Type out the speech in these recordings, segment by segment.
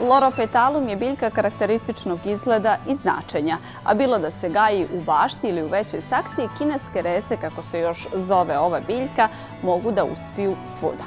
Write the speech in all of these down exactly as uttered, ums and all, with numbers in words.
Loropetalum je biljka karakterističnog izgleda i značenja, a bilo da se gaji u bašti ili u većoj saksiji, kineske rese, kako se još zove ova biljka, mogu da uspiju svuda.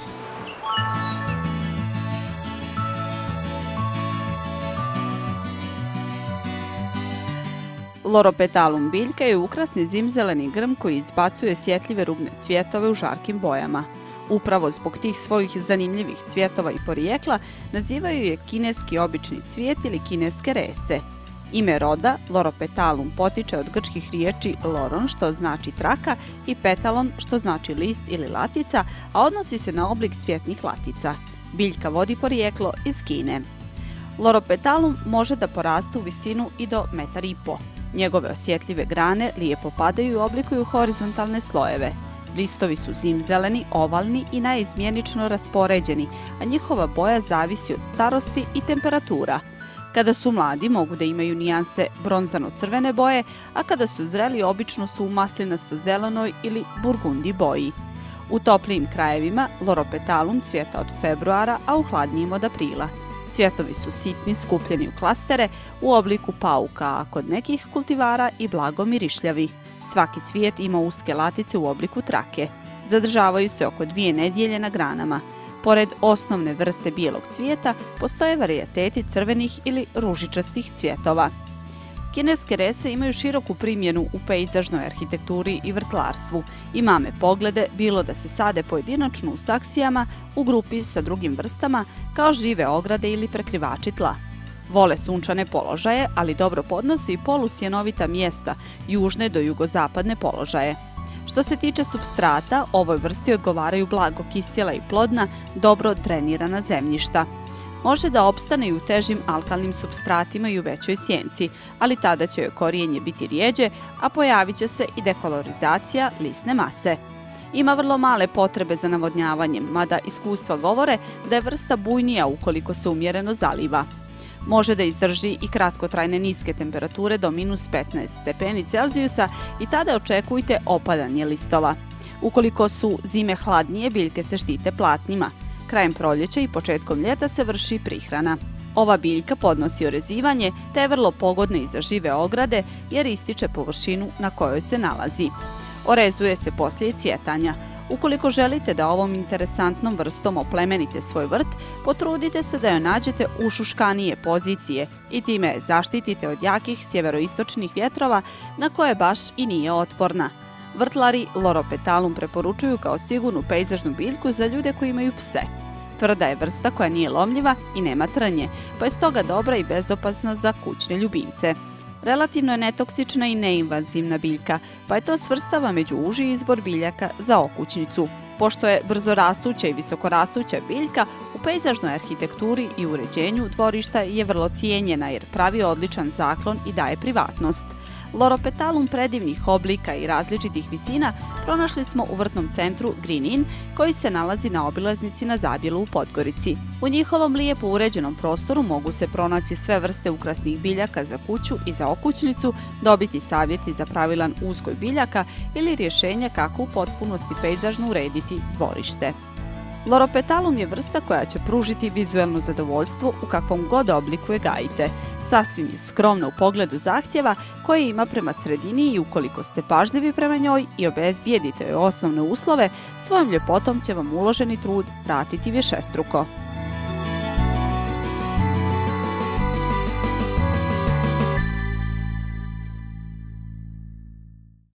Loropetalum biljka je ukrasni zimzeleni grm koji izbacuje sjetljive rubne cvjetove u žarkim bojama. Upravo zbog tih svojih zanimljivih cvjetova i porijekla nazivaju je kineski obični cvijet ili kineske rese. Ime roda, Loropetalum, potiče od grčkih riječi loron, što znači traka, i petalon, što znači list ili latica, a odnosi se na oblik cvjetnih latica. Biljka vodi porijeklo iz Kine. Loropetalum može da poraste u visinu i do metar i po. Njegove osjetljive grane lijepo padaju i oblikuju horizontalne slojeve. Listovi su zimzeleni, ovalni i naizmjenično raspoređeni, a njihova boja zavisi od starosti i temperatura. Kada su mladi mogu da imaju nijanse bronzano-crvene boje, a kada su zreli obično su u maslinasto-zelenoj ili burgundi boji. U toplijim krajevima Loropetalum cvjeta od februara, a u hladnijim od aprila. Cvjetovi su sitni, skupljeni u klastere u obliku pauka, a kod nekih kultivara i blago mirišljavi. Svaki cvijet ima uske latice u obliku trake. Zadržavaju se oko dvije nedjelje na granama. Pored osnovne vrste bijelog cvijeta, postoje varijateti crvenih ili ružičastih cvjetova. Kineske rese imaju široku primjenu u pejzažnoj arhitekturi i vrtlarstvu i mame poglede, bilo da se sade pojedinačno u saksijama, u grupi sa drugim vrstama, kao žive ograde ili prekrivači tla. Vole sunčane položaje, ali dobro podnose i polusjenovita mjesta, južne do jugozapadne položaje. Što se tiče supstrata, ovoj vrsti odgovaraju blago kisjela i plodna, dobro drenirana zemljišta. Može da opstane i u težim alkalnim supstratima i u većoj sjenci, ali tada će joj korijenje biti rijeđe, a pojavit će se i dekolorizacija lisne mase. Ima vrlo male potrebe za navodnjavanjem, mada iskustva govore da je vrsta bujnija ukoliko se umjereno zaliva. Može da izdrži i kratkotrajne niske temperature do minus petnaest stepeni Celzijusa i tada očekujte opadanje listova. Ukoliko su zime hladnije, biljke se štite platnima. Krajem proljeća i početkom ljeta se vrši prihrana. Ova biljka podnosi orezivanje, te je vrlo pogodna i za žive ograde jer ističe površinu na kojoj se nalazi. Orezuje se poslije cvjetanja. Ukoliko želite da ovom interesantnom vrstom oplemenite svoj vrt, potrudite se da joj nađete ušuškanije pozicije i time je zaštitite od jakih sjeveroistočnih vjetrova na koje baš i nije otporna. Vrtlari Loropetalum preporučuju kao sigurnu pejzažnu biljku za ljude koji imaju pse. Tvrda je vrsta koja nije lomljiva i nema trnje, pa je stoga dobra i bezopasna za kućne ljubimce. Relativno je netoksična i neinvazivna biljka, pa je to svrstava među uži izbor biljaka za okućnicu. Pošto je brzorastuća i visokorastuća biljka, u pejzažnoj arhitekturi i uređenju dvorišta je vrlo cijenjena jer pravi odličan zaklon i daje privatnost. Loropetalum predivnih oblika i različitih visina pronašli smo u vrtnom centru Green Inn, koji se nalazi na obilaznici na Zabjelu u Podgorici. U njihovom lijepo uređenom prostoru mogu se pronaći sve vrste ukrasnih biljaka za kuću i za okućnicu, dobiti savjeti za pravilan uzgoj biljaka ili rješenja kako u potpunosti pejzažno urediti dvorište. Loropetalum je vrsta koja će pružiti vizuelno zadovoljstvo u kakvom god obliku je gajite. Sasvim je skromna u pogledu zahtjeva koje ima prema sredini i ukoliko ste pažljivi prema njoj i obezbijedite joj osnovne uslove, svojom ljepotom će vam uloženi trud vratiti višestruko.